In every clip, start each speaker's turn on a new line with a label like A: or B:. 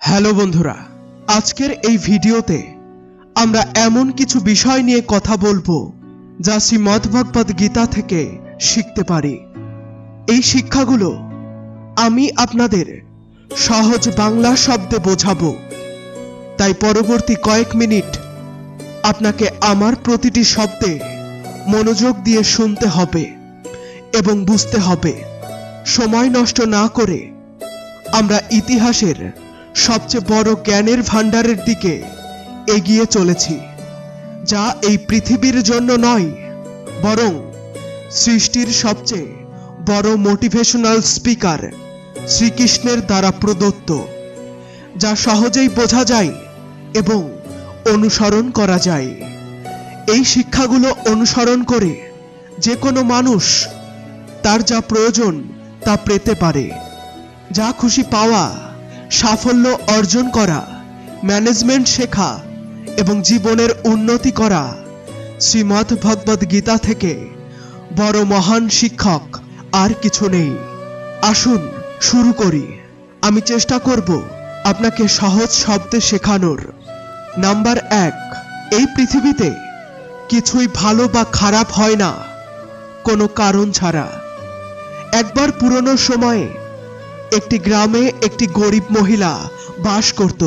A: Hello বন্ধুরা, আজকের এই ভিডিওতে আমরা এমন কিছু বিষয় নিয়ে কথা বলবো যা শ্রীমদ্ভগবদ্ গীতা থেকে শিখতে পারি। এই শিক্ষাগুলো আমি আপনাদের সহজ বাংলা শব্দে বোঝাবো, তাই পরবর্তী কয়েক মিনিট আপনাকে আমার প্রতিটি শব্দে মনোযোগ দিয়ে শুনতে হবে এবং বুঝতে হবে। সময় নষ্ট না করে আমরা ইতিহাসের সবচেয়ে বড় জ্ঞানের ভান্ডারের দিকে এগিয়ে চলেছি, যা এই পৃথিবীর জন্য নয়, বরং সৃষ্টির সবচেয়ে বড় মোটিভেশনাল স্পিকার শ্রীকৃষ্ণের দ্বারা প্রদত্ত, যা সহজেই বোঝা যায় এবং অনুসরণ করা যায়। এই শিক্ষাগুলো অনুসরণ করে যে কোনো মানুষ তার যা প্রয়োজন তা পেতে পারে। যা খুশি পাওয়া, সাফল্য অর্জন করা, ম্যানেজমেন্ট শেখা এবং জীবনের উন্নতি করা, শ্রীমদ্ভগবদ্ গীতা থেকে বড় মহান শিক্ষক আর কিছু নেই। আসুন শুরু করি। আমি চেষ্টা করব আপনাকে সহজ শব্দে শেখানোর। নাম্বার 1, এই পৃথিবীতে কিছুই ভালো বা খারাপ হয় না কোনো কারণ ছাড়া। একবার পুরনো সময়ে একটি গ্রামে একটি গরিব মহিলা বাস করত।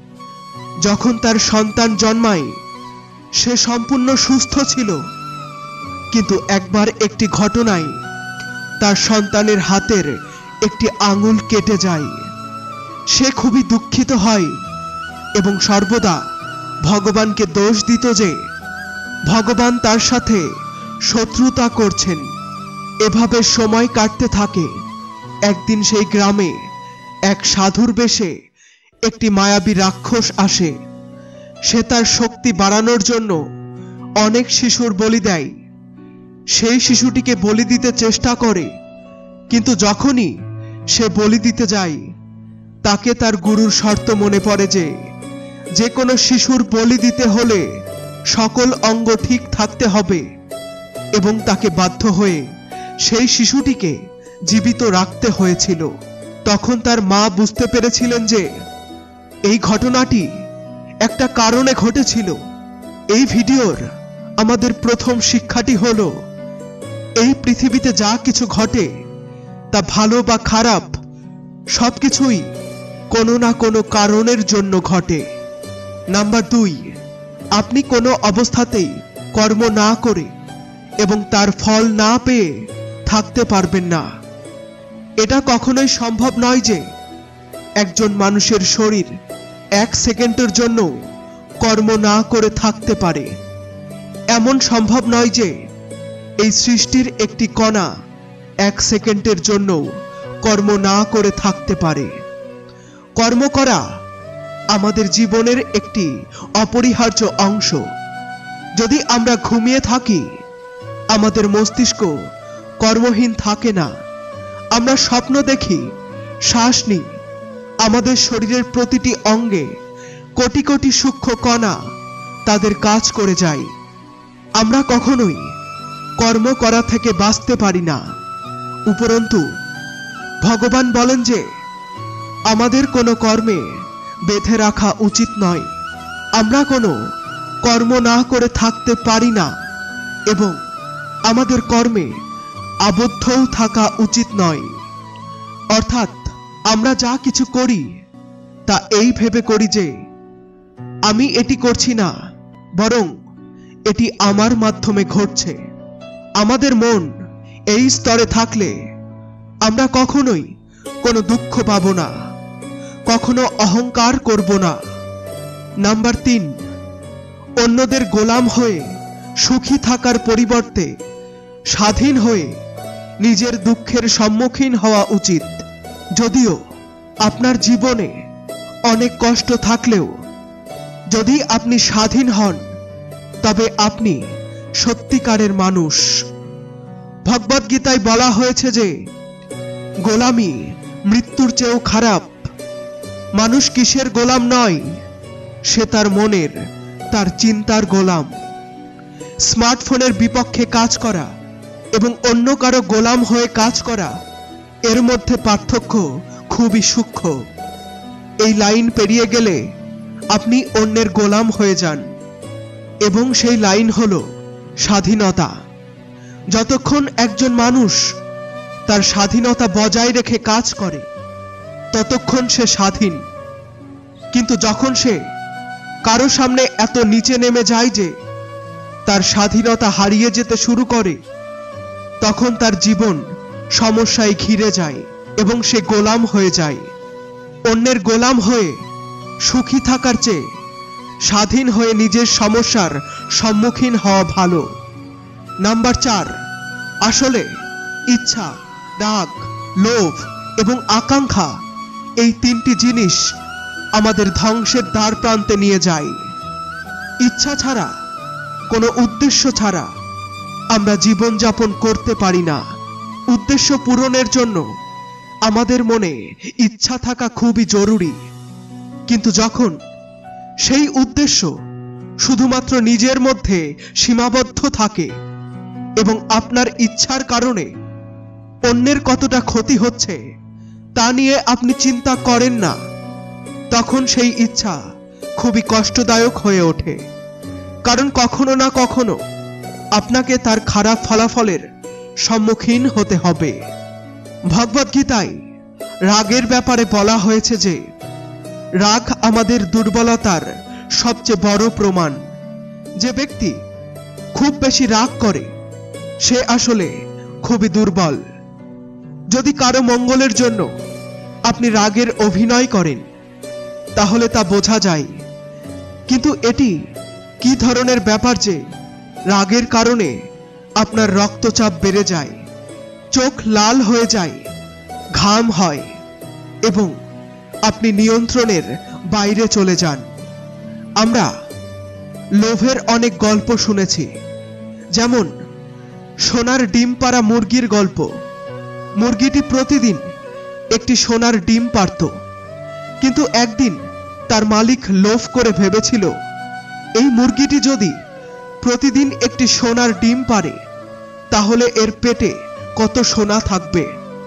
A: যখন তার সন্তান জন্মায় সে সম্পূর্ণ সুস্থ ছিল, কিন্তু একবার একটি ঘটনায় তার সন্তানের হাতের একটি আঙুল কেটে যায়। সে খুবই দুঃখিত হয় এবং সর্বদা ভগবানকে দোষ দিত যে ভগবান তার সাথে শত্রুতা করছেন। এভাবে সময় কাটতে থাকে। একদিন সেই গ্রামে এক সাধুর বেশে একটি মায়াবী রাক্ষস আসে। সে তার শক্তি বাড়ানোর জন্য অনেক শিশুর বলি দেয়। সেই শিশুটিকে বলি দিতে চেষ্টা করে, কিন্তু যখনই সে বলি দিতে যায় তাকে তার গুরুর শর্ত মনে পড়ে যে কোনো শিশুর বলি দিতে হলে সকল অঙ্গ ঠিক থাকতে হবে এবং তাকে বাধ্য হয়ে সেই শিশুটিকে জীবিত রাখতে হয়েছিল। তখন তার মা বুঝতে পেরেছিলেন যে এই ঘটনাটি একটা কারণে ঘটেছিল। এই ভিডিওর আমাদের প্রথম শিক্ষাটি হলো, এই পৃথিবীতে যা কিছু ঘটে তা ভালো বা খারাপ সবকিছুই কোনো না কোনো কারণের জন্য ঘটে। নাম্বার 2, আপনি কোনো অবস্থাতেই কর্ম না করে এবং তার ফল না পেয়ে থাকতে পারবেন না। এটা কখনোই সম্ভব নয় যে একজন মানুষের শরীর 1 সেকেন্ডের জন্য কর্ম না করে থাকতে পারে। এমন সম্ভব নয় যে এই সৃষ্টির একটি কণা 1 সেকেন্ডের জন্য কর্ম না করে থাকতে পারে। কর্ম করা আমাদের জীবনের একটি অপরিহার্য অংশ। যদি আমরা ঘুমিয়ে থাকি, আমাদের মস্তিষ্ক কর্মহীন থাকে না। আমরা স্বপ্ন দেখি, শ্বাস নিই, আমাদের শরীরের প্রতিটি অঙ্গে কোটি কোটি সূক্ষ্ম কণা তাদের কাজ করে যায়। আমরা কখনোই কর্ম করা থেকে বাঁচতে পারি না। উপরন্তু ভগবান বলেন যে আমাদের কোনো কর্মে বেঁধে রাখা উচিত নয়। আমরা কোনো কর্ম না করে থাকতে পারি না এবং আমাদের কর্মে আবদ্ধও থাকা উচিত নয়। অর্থাৎ আমরা যা কিছু করি তা এই ভেবে করি যে আমি এটি করছি না, বরং এটি আমার মাধ্যমে ঘটছে। আমাদের মন এই স্তরে থাকলে আমরা কখনোই কোনো দুঃখ পাব না, কখনো অহংকার করব না। নাম্বার 3, অন্যদের গোলাম হয়ে সুখী থাকার পরিবর্তে স্বাধীন হয়ে নিজের দুঃখের সম্মুখীন হওয়া উচিত। যদিও আপনার জীবনে অনেক কষ্ট থাকলেও যদি আপনি স্বাধীন হন, তবে আপনি সত্যিকারের মানুষ। ভগবদ্গীতায় বলা হয়েছে যে গোলামি মৃত্যুর চেয়েও খারাপ। মানুষ কিসের গোলাম নয়? সে তার মনের, তার চিন্তার গোলাম। স্মার্টফোনের বিপক্ষে কাজ করা এবং অন্য কারো গোলাম হয়ে কাজ করা, এর মধ্যে পার্থক্য খুবই সূক্ষ্ম। এই লাইন পেরিয়ে গেলে আপনি অন্যের গোলাম হয়ে যান, এবং সেই লাইন হলো স্বাধীনতা। যতক্ষণ একজন মানুষ তার স্বাধীনতা বজায় রেখে কাজ করে ততক্ষণ সে স্বাধীন। কিন্তু যখন সে কারো সামনে এত নিচে নেমে যায় যে তার স্বাধীনতা হারিয়ে যেতে শুরু করে, তখন তার জীবন সমস্যায় ঘিরে যায় এবং সে গোলাম হয়ে যায়। অন্যের গোলাম হয়ে সুখী থাকার চেয়ে স্বাধীন হয়ে নিজের সমস্যার সম্মুখীন হওয়া ভালো। নাম্বার 4, আসলে ইচ্ছা, রাগ, লোভ এবং আকাঙ্ক্ষা, এই 3টি জিনিস আমাদের ধ্বংসের দ্বার প্রান্তে নিয়ে যায়। ইচ্ছা ছাড়া, কোনো উদ্দেশ্য ছাড়া আমরা জীবনযাপন করতে পারি না। উদ্দেশ্য পূরণের জন্য আমাদের মনে ইচ্ছা থাকা খুবই জরুরি। কিন্তু যখন সেই উদ্দেশ্য শুধুমাত্র নিজের মধ্যে সীমাবদ্ধ থাকে এবং আপনার ইচ্ছার কারণে অন্যের কতটা ক্ষতি হচ্ছে তা নিয়ে আপনি চিন্তা করেন না, তখন সেই ইচ্ছা খুবই কষ্টদায়ক হয়ে ওঠে। কারণ কখনো না কখনো আপনাকে তার খারাপ ফলাফলের সম্মুখীন হতে হবে। ভগবদ্গীতায় রাগের ব্যাপারে বলা হয়েছে যে রাগ আমাদের দুর্বলতার সবচেয়ে বড় প্রমাণ। যে ব্যক্তি খুব বেশি রাগ করে সে আসলে খুবই দুর্বল। যদি কারো মঙ্গলের জন্য আপনি রাগের অভিনয় করেন তাহলে তা বোঝা যায়। কিন্তু এটি কি ধরনের ব্যাপার যে রাগের কারণে আপনার রক্তচাপ বেড়ে যায়, চোখ লাল হয়ে যায়, ঘাম হয় এবং আপনি নিয়ন্ত্রণের বাইরে চলে যান। আমরা লোভের অনেক গল্প শুনেছি, যেমন সোনার ডিম পাড়া মুরগির গল্প। মুরগিটি প্রতিদিন একটি সোনার ডিম পাড়ত, কিন্তু একদিন তার মালিক লোভ করে ভেবেছিল এই মুরগিটি যদি প্রতিদিন একটি সোনার ডিম পাড়ে তাহলে এর পেটে কত সোনা থাকবে।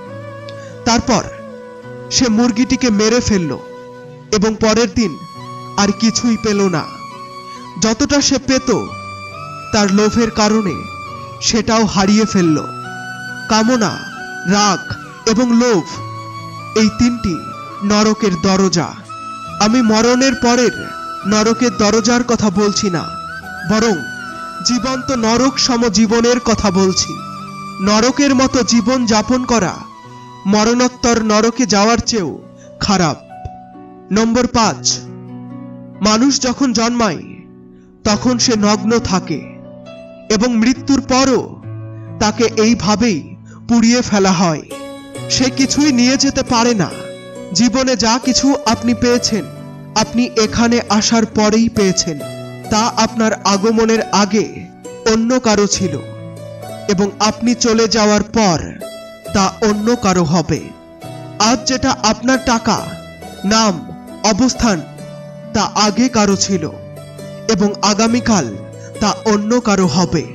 A: তারপর সে মুরগিটিকে মেরে ফেলল এবং পরের দিন আর কিছুই পেল না। যতটা সে পেত তার লোভের কারণে সেটাও হারিয়ে ফেলল। কামনা, রাগ এবং লোভ, এই 3টি নরকের দরজা। আমি মরণের পরের নরকের দরজার কথা বলছি না, বরং জীবন্ত নরক সম জীবনের কথা বলছি। নরকের মতো জীবন যাপন করা মরণোত্তর নরকে যাওয়ার চেয়েও খারাপ। নম্বর 5, মানুষ যখন জন্মায় তখন সে নগ্ন থাকে এবং মৃত্যুর পরও তাকে এইভাবেই পুড়িয়ে ফেলা হয়। সে কিছুই নিয়ে যেতে পারে না। জীবনে যা কিছু আপনি পেয়েছেন আপনি এখানে আসার পরেই পেয়েছেন। তা আপনার আগমনের আগে অন্য কারো ছিল এবং আপনি চলে যাওয়ার পর তা অন্য কারো হবে। আজ যেটা আপনার টাকা, নাম, অবস্থান, তা আগে কারো ছিল এবং আগামীকাল তা অন্য কারো হবে।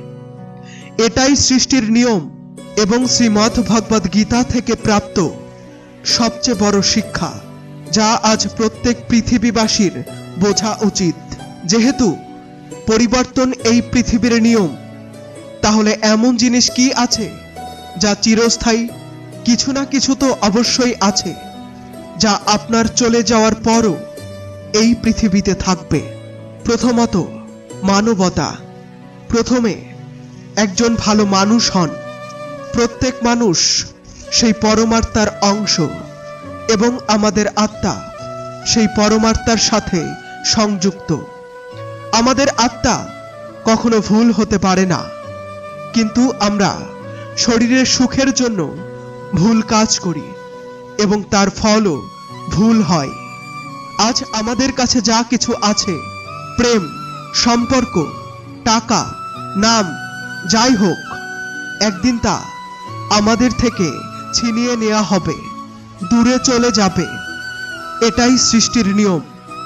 A: এটাই সৃষ্টির নিয়ম এবং শ্রীমদ্ ভগবদ গীতা থেকে প্রাপ্ত সবচেয়ে বড় শিক্ষা, যা আজ প্রত্যেক পৃথিবীবাসীর বোঝা উচিত। যেহেতু পরিবর্তন এই পৃথিবীর নিয়ম, তাহলে এমন জিনিস কি আছে যা চিরস্থায়ী? কিছু না কিছু তো অবশ্যই আছে যা আপনার চলে যাওয়ার পরও এই পৃথিবীতে থাকবে। প্রথমত, মানবতা। প্রথমে একজন ভালো মানুষ হন। প্রত্যেক মানুষ সেই পরমাত্মার অংশ এবং আমাদের আত্মা সেই পরমাত্মার সাথে সংযুক্ত। আমাদের আত্মা কখনো ভুল হতে পারে না, কিন্তু আমরা শরীরের সুখের জন্য ভুল কাজ করি এবং তার ফলও ভুল হয়। আজ আমাদের কাছে যা কিছু আছে, প্রেম, সম্পর্ক, টাকা, নাম, যাই হোক, একদিন তা আমাদের থেকে ছিনিয়ে নেওয়া হবে, দূরে চলে যাবে। এটাই সৃষ্টির নিয়ম।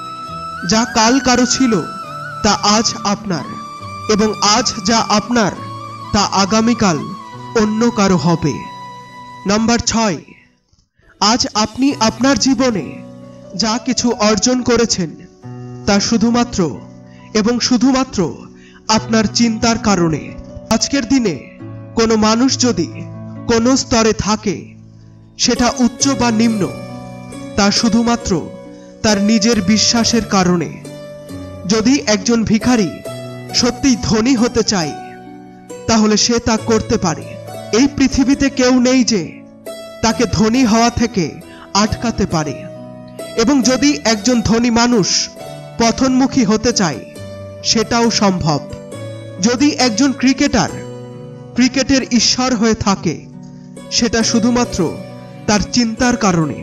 A: যা কাল কারো ছিল তা আজ আপনার, এবং আজ যা আপনার তা আগামীকাল অন্য কারো হবে। নাম্বার 6, আজ আপনি আপনার জীবনে যা কিছু অর্জন করেছেন তা শুধুমাত্র এবং শুধুমাত্র আপনার চিন্তার কারণে। আজকের দিনে কোনো মানুষ যদি কোনো স্তরে থাকে, সেটা উচ্চ বা নিম্ন, তা শুধুমাত্র তার নিজের বিশ্বাসের কারণে। যদি একজন ভিখারি সত্যিই ধনী হতে চায়, তাহলে সে তা করতে পারে। এই পৃথিবীতে কেউ নেই যে তাকে ধনী হওয়া থেকে আটকাতে পারে। এবং যদি একজন ধনী মানুষ পতনমুখী হতে চায়, সেটাও সম্ভব। যদি একজন ক্রিকেটার ক্রিকেটের ঈশ্বর হয়ে থাকে, সেটা শুধুমাত্র তার চিন্তার কারণে।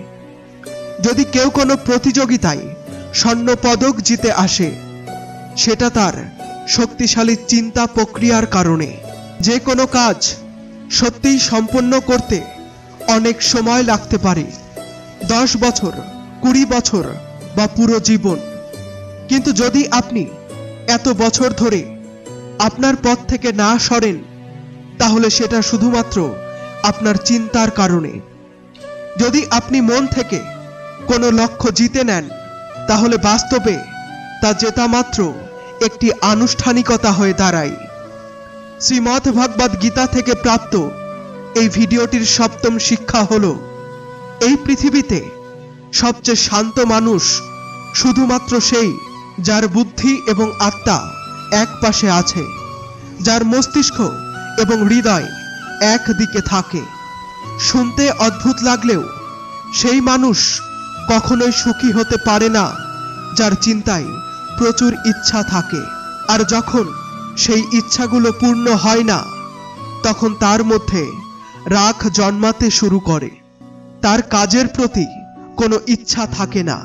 A: যদি কেউ কোনো প্রতিযোগিতায় স্বর্ণ পদক জিতে আসে, সেটা তার শক্তিশালী চিন্তা প্রক্রিয়ার কারণে। যে কোনো কাজ সত্যিই সম্পন্ন করতে অনেক সময় লাগতে পারে, 10 বছর, 20 বছর বা পুরো জীবন। কিন্তু যদি আপনি এত বছর ধরে আপনার পথ থেকে না সরেন, তাহলে সেটা শুধুমাত্র আপনার চিন্তার কারণে। যদি আপনি মন থেকে কোনো লক্ষ্য জিতে নেন, তাহলে বাস্তবে তা জেতা মাত্র একটি আনুষ্ঠানিকতা হয়ে দাঁড়ায়। শ্রীমদ্ ভগবদ গীতা থেকে প্রাপ্ত এই ভিডিওটির 7ম শিক্ষা হলো, এই পৃথিবীতে সবচেয়ে শান্ত মানুষ শুধুমাত্র সেই যার বুদ্ধি এবং আত্মা এক পাশে আছে, যার মস্তিষ্ক এবং হৃদয় এক দিকে থাকে। শুনতে অদ্ভুত লাগলেও সেই মানুষ কখনোই সুখী হতে পারে না যার চিন্তায় প্রচুর ইচ্ছা থাকে। আর যখন সেই ইচ্ছাগুলো পূর্ণ হয় না, তখন তার মধ্যে রাগ জন্মাতে শুরু করে। তার কাজের প্রতি কোনো ইচ্ছা থাকে না।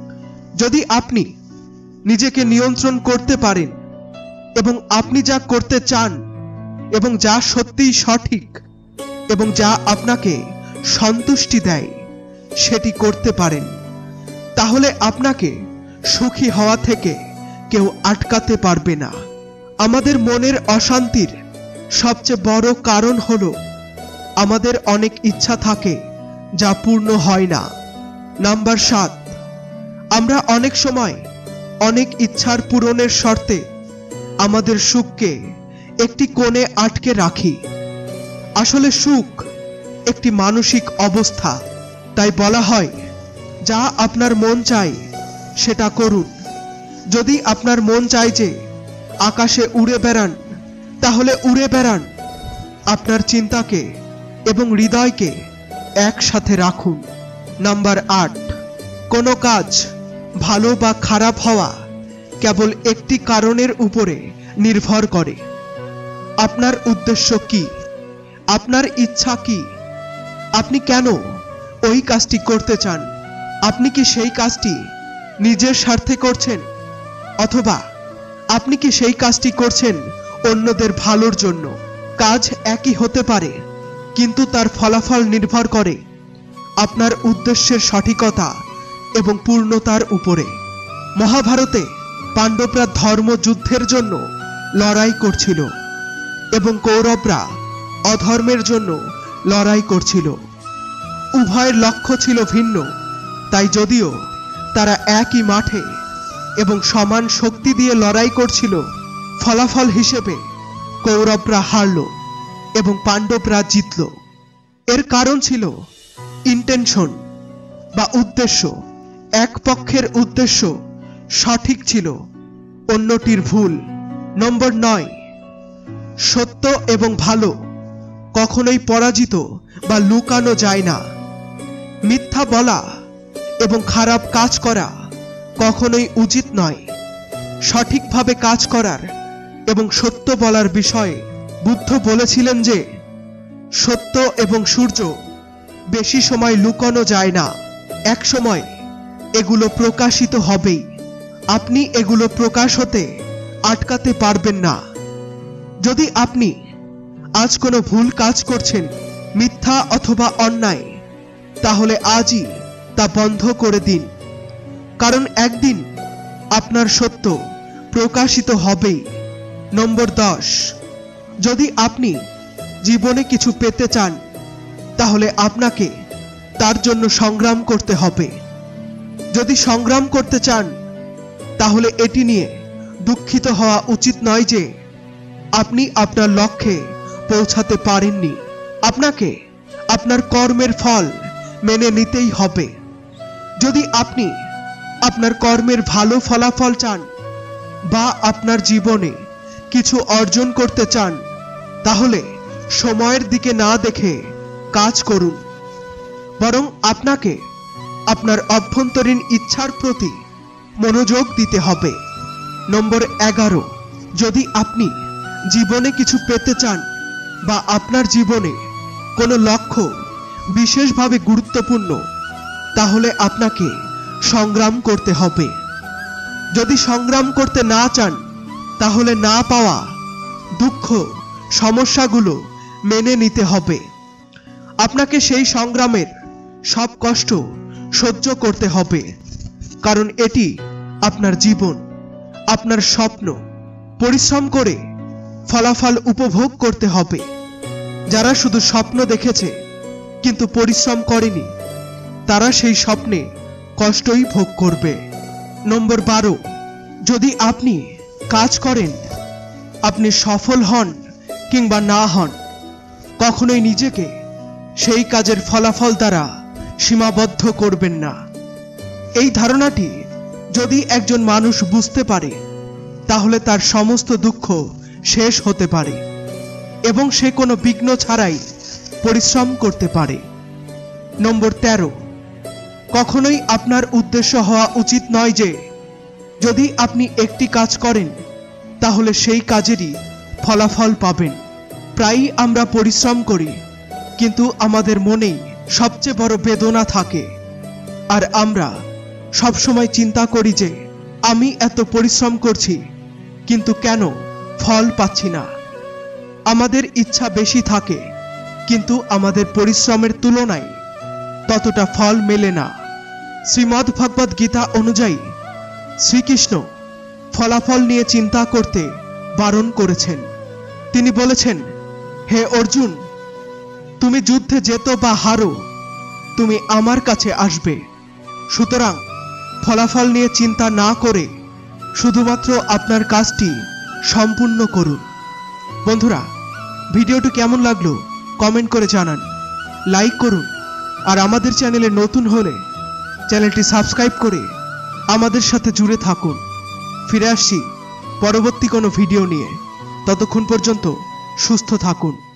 A: যদি আপনি নিজেকে নিয়ন্ত্রণ করতে পারেন এবং আপনি যা করতে চান এবং যা সত্যিই সঠিক এবং যা আপনাকে সন্তুষ্টি দেয়, সেটি করতে পারেন, তাহলে আপনাকে সুখী হওয়া থেকে কেউ আটকাতে পারবে না। আমাদের মনের অশান্তির সবচেয়ে বড় কারণ হলো আমাদের অনেক ইচ্ছা থাকে যা পূর্ণ হয় না। নাম্বার 7, আমরা অনেক সময় অনেক ইচ্ছার পূরণের শর্তে আমাদের সুখকে একটি কোণে আটকে রাখি। আসলে সুখ একটি মানসিক অবস্থা। তাই বলা হয়, যা আপনার মন চায় সেটা করুন। যদি আপনার মন চায় যে আকাশে উড়ে বেড়ান, তাহলে উড়ে বেড়ান। আপনার চিন্তাকে এবং হৃদয়কে একসাথে রাখুন। নাম্বার 8, কোনো কাজ ভালো বা খারাপ হওয়া কেবল একটি কারণের উপরে নির্ভর করে। আপনার উদ্দেশ্য কি? আপনার ইচ্ছা কি? আপনি কেন ওই কাজটি করতে চান? আপনি কি সেই কাজটি নিজের স্বার্থে করছেন, অথবা আপনি কি সেই কাজটি করছেন অন্যদের ভালোর জন্য? কাজ একই হতে পারে, কিন্তু তার ফলাফল নির্ভর করে আপনার উদ্দেশ্যের সঠিকতা এবং পূর্ণতার উপরে। মহাভারতে পাণ্ডবরা ধর্মযুদ্ধের জন্য লড়াই করছিল এবং কৌরবরা অধর্মের জন্য লড়াই করছিল। উভয়ের লক্ষ্য ছিল ভিন্ন, তাই যদিও তারা একই মাঠে এবং সমান শক্তি দিয়ে লড়াই করছিল, ফলাফল হিসেবে কৌরবরা হারল এবং পাণ্ডবরা জিতল। এর কারণ ছিল ইন্টেনশন বা উদ্দেশ্য। এক পক্ষের উদ্দেশ্য সঠিক ছিল, অন্যটির ভুল। নম্বর 9, সত্য এবং ভালো কখনোই পরাজিত বা লুকানো যায় না। মিথ্যা বলা এবং খারাপ কাজ করা কখনোই উচিত নয়। সঠিকভাবে কাজ করার এবং সত্য বলার বিষয়ে বুদ্ধ বলেছিলেন যে সত্য এবং সূর্য বেশি সময় লুকানো যায় না, এক সময় এগুলো প্রকাশিত হবেই। আপনি এগুলো প্রকাশ হতে আটকাতে পারবেন না। যদি আপনি আজ কোনো ভুল কাজ করছেন, মিথ্যা অথবা অন্যায়, তাহলে আজই তা বন্ধ করে দিন, কারণ একদিন আপনার সত্য প্রকাশিত হবেই। নম্বর 10, যদি আপনি জীবনে কিছু পেতে চান, তাহলে আপনাকে তার জন্য সংগ্রাম করতে হবে। যদি সংগ্রাম করতে চান তাহলে এটি নিয়ে দুঃখিত হওয়া উচিত নয় যে আপনি আপনার লক্ষ্যে পৌঁছাতে পারেননি। আপনাকে আপনার কর্মের ফল মেনে নিতেই হবে। যদি আপনি আপনার কর্মের ভালো ফলাফল চান বা আপনার জীবনে কিছু অর্জন করতে চান তাহলে সময়ের দিকে না দেখে কাজ করুন, বরং আপনাকে আপনার অভ্যন্তরীণ ইচ্ছার প্রতি মনোযোগ দিতে হবে। নম্বর 11, যদি আপনি জীবনে কিছু পেতে চান বা আপনার জীবনে কোনো লক্ষ্য বিশেষভাবে গুরুত্বপূর্ণ তাহলে আপনাকে সংগ্রাম করতে হবে। যদি সংগ্রাম করতে না চান তাহলে না পাওয়া দুঃখ সমস্যাগুলো মেনে নিতে হবে। আপনাকে সেই সংগ্রামের সব কষ্ট সহ্য করতে হবে, কারণ এটি আপনার জীবন, আপনার স্বপ্ন। পরিশ্রম করে ফলাফল উপভোগ করতে হবে। যারা শুধু স্বপ্ন দেখেছে কিন্তু পরিশ্রম করেনি তারা সেই স্বপ্নে কষ্টই ভোগ করবে। নম্বর 12, যদি আপনি কাজ করেন, আপনি সফল হন কিংবা না হন, কখনোই নিজেকে সেই কাজের ফলাফল দ্বারা সীমাবদ্ধ করবেন না। এই ধারণাটি যদি একজন মানুষ বুঝতে পারে তাহলে তার সমস্ত দুঃখ শেষ হতে পারে এবং সে কোনো বিঘ্ন ছাড়াই পরিশ্রম করতে পারে। নম্বর 13, কখনোই আপনার উদ্দেশ্য হওয়া উচিত নয় যে যদি আপনি একটি কাজ করেন তাহলে সেই কাজেরই ফলাফল পাবেন। প্রায়ই আমরা পরিশ্রম করি কিন্তু আমাদের মনেই সবচেয়ে বড় বেদনা থাকে, আর আমরা সবসময় চিন্তা করি যে আমি এত পরিশ্রম করছি কিন্তু কেন ফল পাচ্ছি না। আমাদের ইচ্ছা বেশি থাকে কিন্তু আমাদের পরিশ্রমের তুলনায় ততটা ফল মেলে না। শ্রীমদ্ ভগবদ গীতা অনুযায়ী শ্রীকৃষ্ণ ফলাফল নিয়ে চিন্তা করতে বারণ করেছেন। তিনি বলেছেন, হে অর্জুন, তুমি যুদ্ধে যেতো বা হারো, তুমি আমার কাছে আসবে। সুতরাং ফলাফল নিয়ে চিন্তা না করে শুধুমাত্র আপনার কাজটি সম্পূর্ণ করুন। বন্ধুরা, ভিডিওটি কেমন লাগলো কমেন্ট করে জানান, লাইক করুন, আর আমাদের চ্যানেলে নতুন হলে চ্যানেলটি সাবস্ক্রাইব করে আমাদের সাথে জুড়ে থাকুন। ফিরে আসছি পরবর্তী কোনো ভিডিও নিয়ে। ততক্ষণ পর্যন্ত সুস্থ থাকুন।